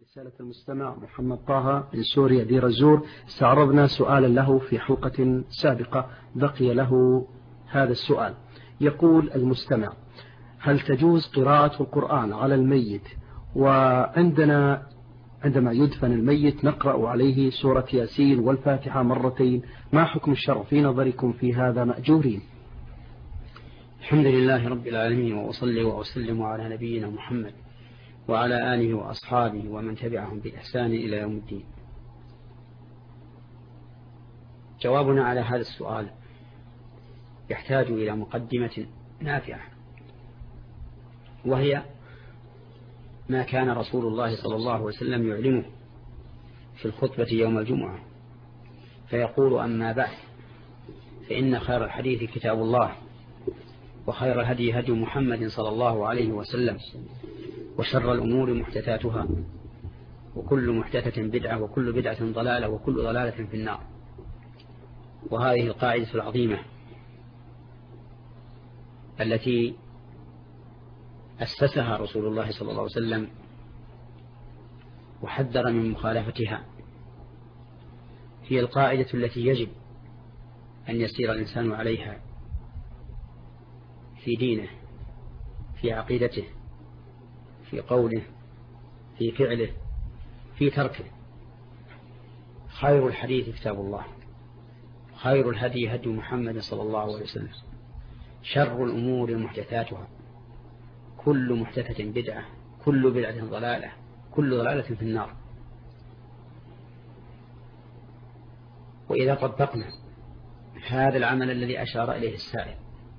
رسالة المستمع محمد طه من سوريا دير الزور. استعرضنا سؤالا له في حلقة سابقة، بقي له هذا السؤال. يقول المستمع: هل تجوز قراءة القرآن على الميت؟ وعندنا عندما يدفن الميت نقرأ عليه سورة ياسين والفاتحة مرتين، ما حكم الشرع في نظركم في هذا مأجورين؟ الحمد لله رب العالمين، وأصلي وأسلم على نبينا محمد وعلى آله وأصحابه ومن تبعهم بإحسان إلى يوم الدين. جوابنا على هذا السؤال يحتاج إلى مقدمة نافعة، وهي ما كان رسول الله صلى الله عليه وسلم يعلمه في الخطبة يوم الجمعة، فيقول: أما بعد، فإن خير الحديث كتاب الله، وخير الهدي هدي محمد صلى الله عليه وسلم، وشر الأمور محدثاتها، وكل محدثة بدعة، وكل بدعة ضلالة، وكل ضلالة في النار. وهذه القاعدة العظيمة التي أسسها رسول الله صلى الله عليه وسلم وحذر من مخالفتها هي القاعدة التي يجب أن يسير الإنسان عليها في دينه، في عقيدته، في قوله، في فعله، في تركه. خير الحديث كتاب الله، خير الهدي هدي محمد صلى الله عليه وسلم، شر الأمور محدثاتها، كل محدثة بدعة، كل بدعة ضلالة، كل ضلالة في النار. وإذا طبقنا هذا العمل الذي أشار إليه السائل،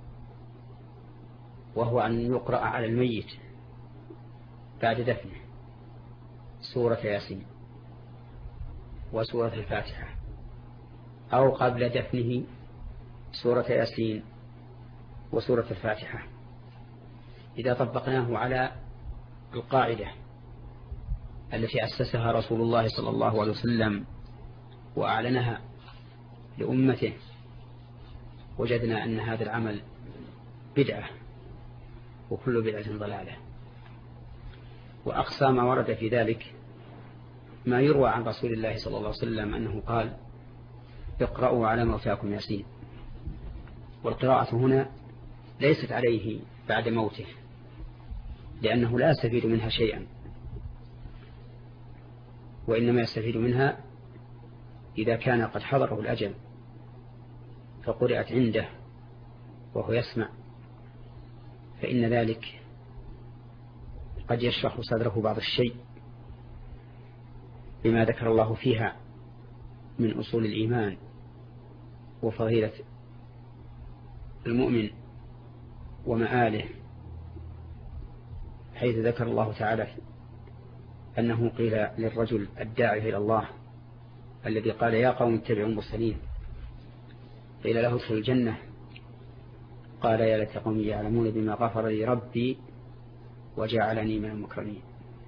وهو أن يقرأ على الميت بعد دفنه سورة ياسين وسورة الفاتحة، أو قبل دفنه سورة ياسين وسورة الفاتحة، إذا طبقناه على القاعدة التي أسسها رسول الله صلى الله عليه وسلم وأعلنها لأمته، وجدنا أن هذا العمل بدعة، وكل بدعة ضلالة. وأقصى ما ورد في ذلك ما يروى عن رسول الله صلى الله عليه وسلم أنه قال: اقرأوا على موتاكم ياسين. والقراءة هنا ليست عليه بعد موته، لأنه لا يستفيد منها شيئا، وإنما يستفيد منها إذا كان قد حضره الأجل فقرأت عنده وهو يسمع، فإن ذلك قد يشرح صدره بعض الشيء بما ذكر الله فيها من أصول الإيمان وفضيلة المؤمن ومآله، حيث ذكر الله تعالى أنه قيل للرجل الداعي إلى الله الذي قال: يا قوم اتبعوا المرسلين، قيل له ادخل الجنة، قال: يا ليت قومي يعلمون بما غفر لي ربي وجعلني من المكرمين.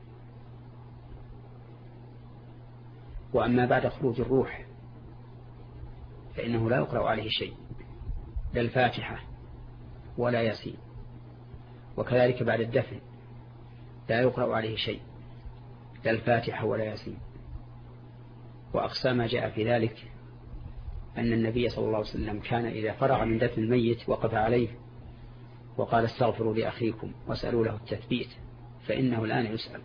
وأما بعد خروج الروح فإنه لا يقرأ عليه شيء، لا الفاتحة ولا ياسين، وكذلك بعد الدفن لا يقرأ عليه شيء، لا الفاتحة ولا ياسين. وأقصى ما جاء في ذلك أن النبي صلى الله عليه وسلم كان إذا فرغ من دفن الميت وقف عليه وقال: استغفروا لأخيكم واسألوا له التثبيت فإنه الآن يسأل.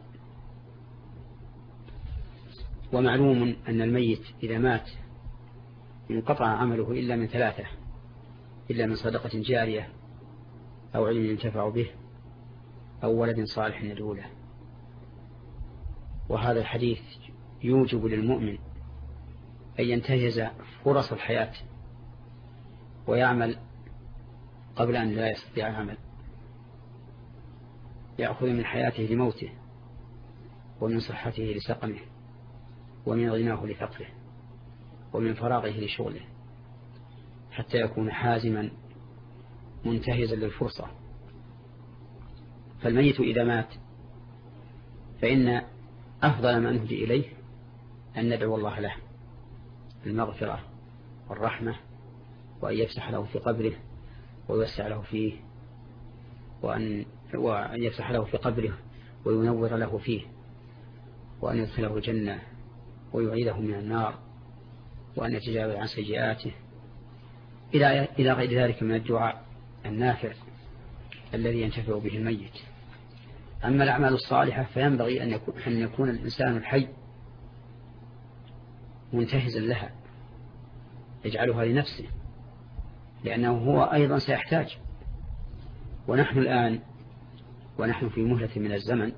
ومعلوم أن الميت إذا مات انقطع عمله إلا من ثلاثة: إلا من صدقة جارية، أو علم ينتفع به، أو ولد صالح يدعو له. وهذا الحديث يوجب للمؤمن أن ينتهز فرص الحياة ويعمل قبل أن لا يستطيع العمل، يأخذ من حياته لموته، ومن صحته لسقمه، ومن غناه لفقره، ومن فراغه لشغله، حتى يكون حازما منتهزا للفرصة. فالميت إذا مات فإن أفضل ما نهدي إليه أن ندعو الله له المغفرة والرحمة، وأن يفسح له في قبره ويوسع له فيه، وأن يفسح له في قبره وينور له فيه، وأن يدخله الجنة ويعيده من النار وأن يتجاوز عن سيئاته إلى غير ذلك من الدعاء النافع الذي ينتفع به الميت. أما الأعمال الصالحة فينبغي أن يكون الإنسان الحي منتهزا لها يجعلها لنفسه، لأنه هو أيضا سيحتاج. ونحن الآن ونحن في مهلة من الزمن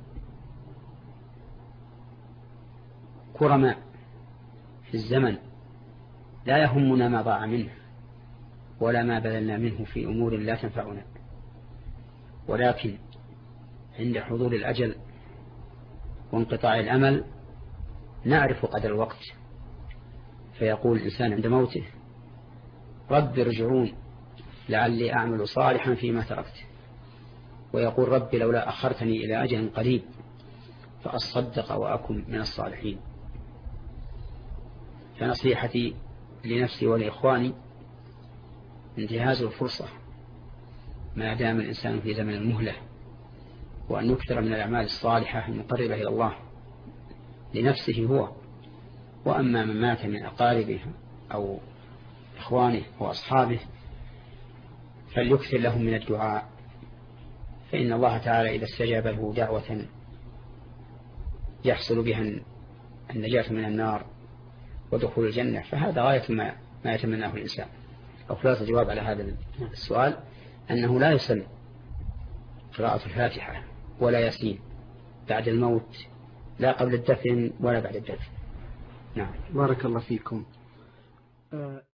كرماء في الزمن، لا يهمنا ما ضاع منه ولا ما بذلنا منه في أمور لا تنفعنا، ولكن عند حضور الأجل وانقطاع الأمل نعرف قدر الوقت، فيقول الإنسان عند موته رب ارجعون لعلي أعمل صالحا فيما تركت، ويقول رب لولا أخرتني إلى أجل قريب فأصدق وأكن من الصالحين. فنصيحتي لنفسي ولإخواني انتهاز الفرصة ما دام الإنسان في زمن المهلة، وأن يكثر من الأعمال الصالحة المقربة إلى الله لنفسه هو، وأما من مات من أقاربه أو إخوانه وأصحابه فليكثر لهم من الدعاء، فإن الله تعالى إذا استجاب له دعوة يحصل بها النجاة من النار ودخول الجنة فهذا غاية ما يتمناه الإنسان. أو خلاصة الجواب على هذا السؤال أنه لا يسن قراءة الفاتحة ولا ياسين بعد الموت، لا قبل الدفن ولا بعد الدفن. نعم. بارك الله فيكم.